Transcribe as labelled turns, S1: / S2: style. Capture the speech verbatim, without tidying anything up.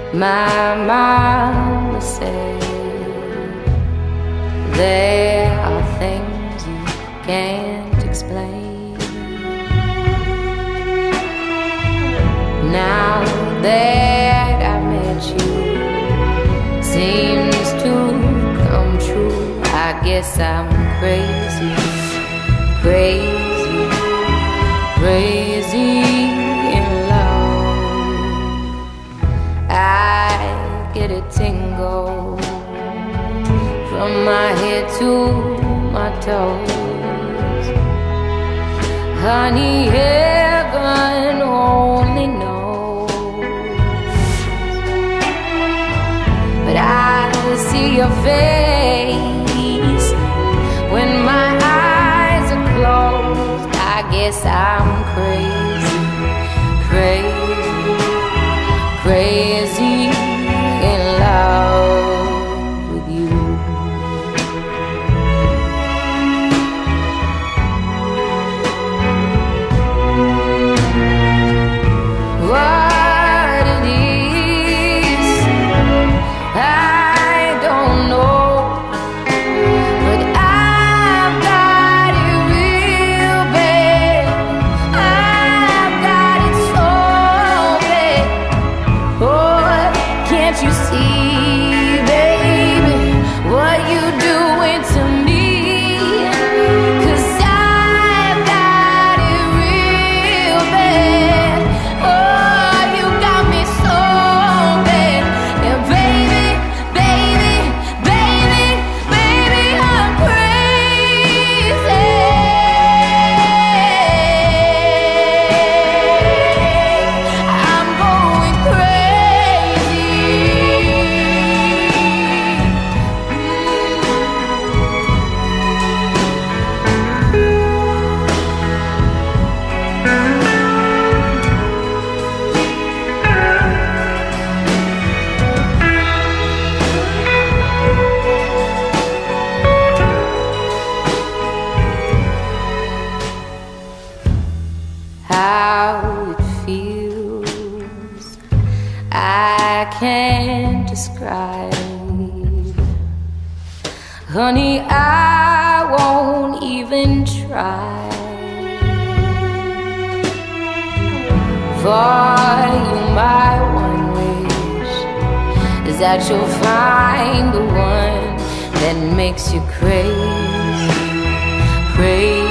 S1: My mama said there are things you can't explain. Now that I met you, seems to come true. I guess I'm crazy, crazy, crazy in love. I get a tingle from my head to my toes. Honey, heaven only knows. But I see your face when my eyes are closed. I guess I'm crazy, crazy, crazy in love with you. What it is, I don't know, but I've got it real bad. I've got it so bad. Oh, can't you see, baby, what you doing to me? 'Cause I've got it real bad. Oh, you got me so bad. And baby, baby, baby, baby, I'm crazy. I'm going crazy. How it feels, I can't describe. Honey, I won't even try. For you, my one wish is that you'll find the one that makes you crazy, crazy.